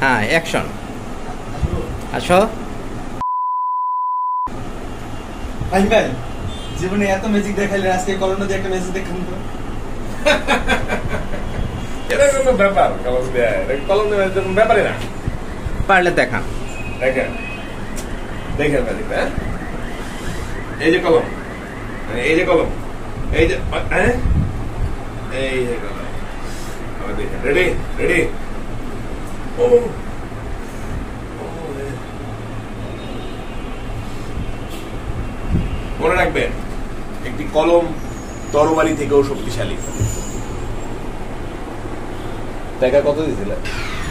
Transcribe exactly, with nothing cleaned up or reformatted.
হ্যাঁ অ্যাকশন আসো ভাই ভাই জীবনে এত ম্যাজিক দেখাইলে আজকে কলম নদী একটা ম্যাজিক দেখান তো এটা কোনো ব্যাপার কলম দেয় কলম দেওয়ার কোনো ব্যাপারই না পারলে দেখান দেখেন দেখেন ম্যাজিক হ্যাঁ এই যে কলম এই যে কলম এই যে হ্যাঁ এই যে কলম আবার দেখেন রেডি রেডি ও মনে রাখবেন একটি কলম তরবারি থেকেও শক্তিশালী। টাকা কত দিয়েছিলেন?